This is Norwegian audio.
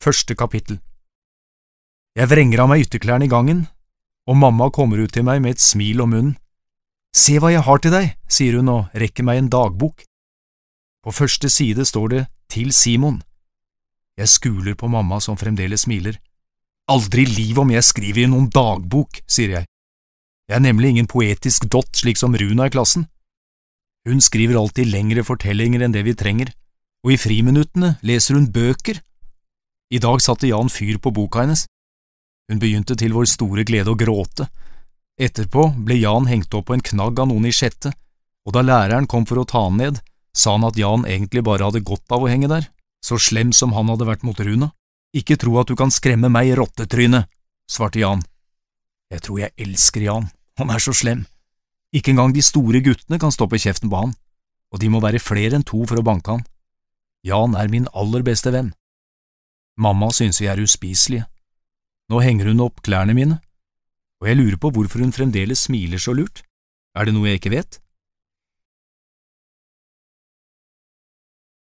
Første kapittel. Jeg vrenger av meg ytterklærne i gangen, og mamma kommer ut til meg med et smil om munnen. Se hva jeg har til deg, sier hun og rekker meg en dagbok. På første side står det Til Simon. Jeg skuler på mamma som fremdeles smiler. Aldri i livet om jeg skriver i noen dagbok, sier jeg. Jeg er nemlig ingen poetisk dott slik som Runa i klassen. Hun skriver alltid lengre fortellinger enn det vi trenger, og i friminuttene leser hun bøker. I dag satte Jan fyr på boka hennes. Hun begynte til vår store glede å gråte. Etterpå ble Jan hengt opp på en knagg av noen i sjette, og da læreren kom for å ta han ned, sa han at Jan egentlig bare hadde godt av å henge der, så slem som han hadde vært mot Runa. Ikke tro at du kan skremme meg, rottetryne, svarte Jan. Jeg tror jeg elsker Jan, han er så slem. Ikke engang de store guttene kan stoppe kjeften på han, og de må være flere enn to for å banke han. Jan er min aller beste venn. Mamma synes vi er uspiselige. Nå henger hun opp klærne mine, og jeg lurer på hvorfor hun fremdeles smiler så lurt. Er det noe jeg ikke vet?